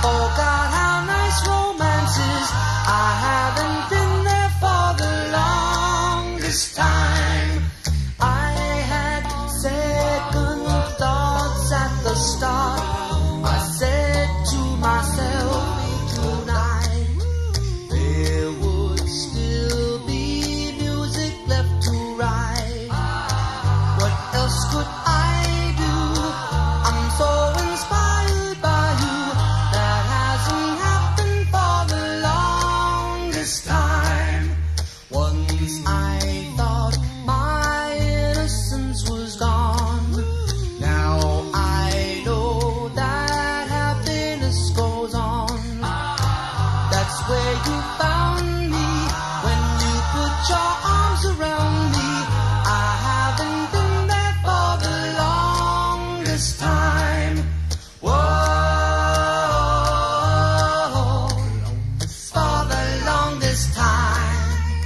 forgot how nice romance is. I haven't been there for the longest time. I had second thoughts at the start. I said to myself, tonight there would still be music left to write. What else could I do? I'm so inspired by you. That hasn't happened for the longest time. Once I thought my innocence was gone. Now I know that happiness goes on. That's where you found me, when you put your arms around me. I haven't been there for the longest time. Whoa, for the longest time.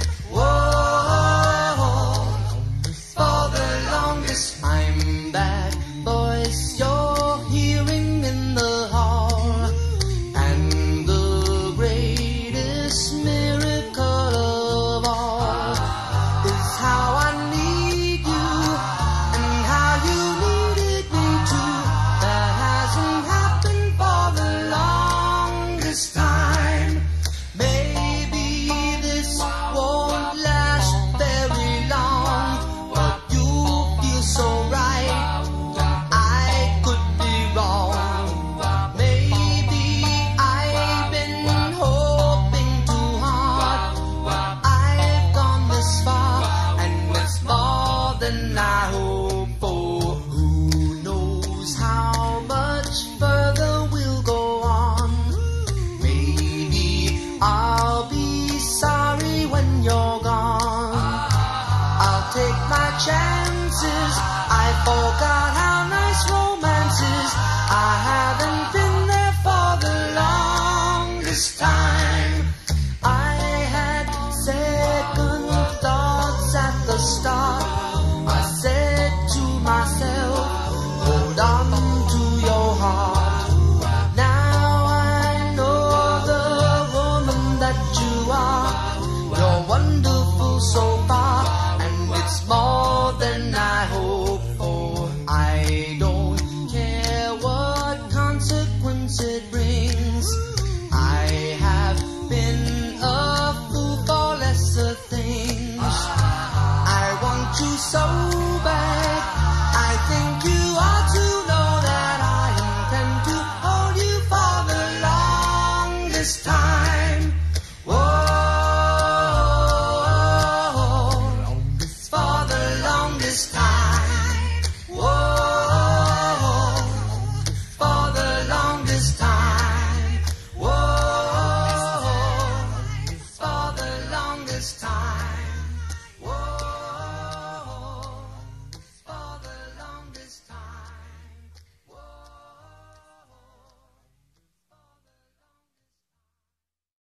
Whoa, for the longest time. That voice you're hearing in the hall, and the greatest miracle of all is how I need you, and how you needed me too. That hasn't happened for the longest time. Maybe this won't last very long, but you feel so right. I could be wrong. Maybe I've been hoping too hard. I've gone this far, and it's more than I hope for. Who knows how much further we'll go on? Maybe I'll be sorry when you're gone. I'll take my chances. I forgot how nice romance is. I haven't been there for the longest time. I had second thoughts at the start. I said to myself, hold on to your heart. Now I know the woman that you are. You're wonderful so far, and it's more than I hoped for. I don't care what consequence it brings. I have been a fool for lesser things. I want you so bad. I think you ought to know that I intend to hold you for the longest time.